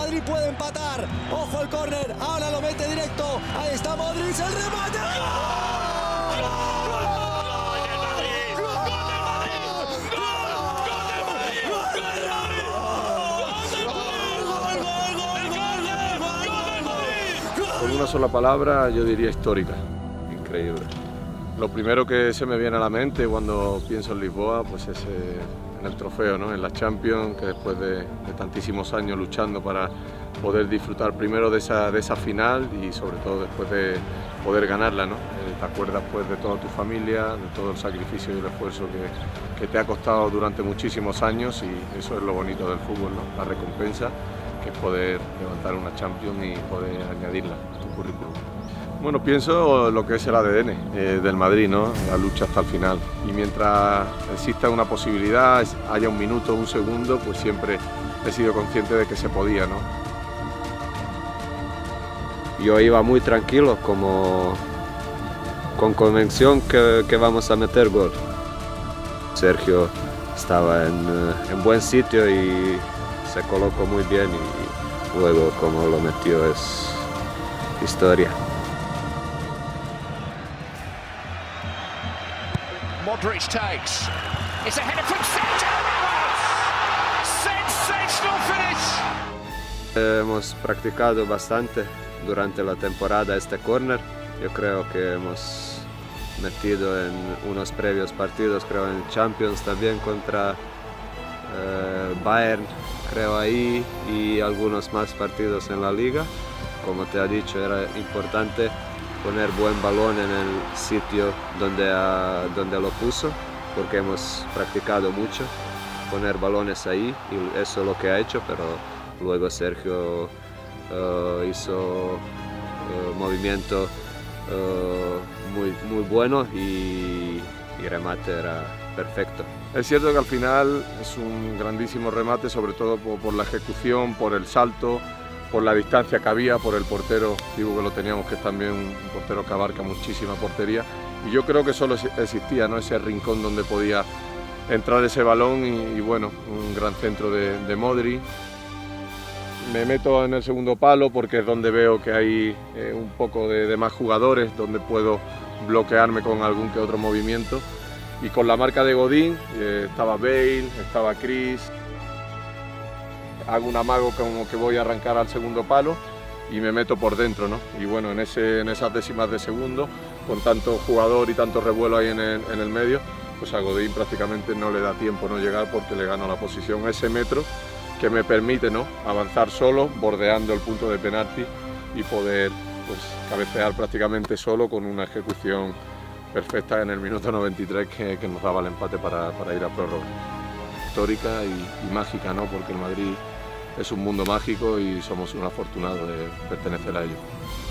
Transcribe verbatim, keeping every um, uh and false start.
Madrid puede empatar. Ojo el córner, ahora lo mete directo. Ahí está Modric, el remate. Con una sola palabra yo diría histórica, increíble. Lo primero que se me viene a la mente cuando pienso en Lisboa pues es eh, en el trofeo, ¿no? En la Champions, que después de, de tantísimos años luchando para poder disfrutar primero de esa, de esa final y sobre todo después de poder ganarla, ¿no? Eh, te acuerdas pues de toda tu familia, de todo el sacrificio y el esfuerzo que, que te ha costado durante muchísimos años y eso es lo bonito del fútbol, ¿no? La recompensa, que es poder levantar una Champions y poder añadirla a tu currículum. Bueno, pienso lo que es el A D N eh, del Madrid, ¿no? La lucha hasta el final. Y mientras exista una posibilidad, haya un minuto, un segundo, pues siempre he sido consciente de que se podía, ¿no? Yo iba muy tranquilo, como con convicción que, que vamos a meter gol. Sergio estaba en, en buen sitio y se colocó muy bien y luego como lo metió es historia. Modric takes. It's a header from Sergio Ramos. Sensational finish. Hemos practicado bastante durante la temporada este córner. Yo creo que hemos metido en unos previos partidos, creo en Champions también contra eh, Bayern, creo ahí, y algunos más partidos en la Liga. Como te ha dicho, era importante poner buen balón en el sitio donde, uh, donde lo puso, porque hemos practicado mucho, poner balones ahí y eso es lo que ha hecho, pero luego Sergio uh, hizo uh, movimiento uh, muy, muy bueno y el remate era perfecto. Es cierto que al final es un grandísimo remate, sobre todo por, por la ejecución, por el salto, por la distancia que había, por el portero, digo que lo teníamos, que es también un portero que abarca muchísima portería, y yo creo que solo existía, ¿no? Ese rincón donde podía entrar ese balón y, y bueno, un gran centro de, de Modric. Me meto en el segundo palo porque es donde veo que hay eh, un poco de, de más jugadores, donde puedo bloquearme con algún que otro movimiento, y con la marca de Godín, eh, estaba Bale, estaba Chris. Hago un amago como que voy a arrancar al segundo palo y me meto por dentro, ¿no? Y bueno, en, ese, en esas décimas de segundo, con tanto jugador y tanto revuelo ahí en el, en el medio, pues a Godín prácticamente no le da tiempo no llegar porque le gano la posición a ese metro que me permite, ¿no? Avanzar solo, bordeando el punto de penalti y poder pues, cabecear prácticamente solo con una ejecución perfecta en el minuto noventa y tres que, que nos daba el empate para, para ir a prórroga. Histórica y, y mágica, ¿no? Porque el Madrid es un mundo mágico y somos un afortunado de pertenecer a ello.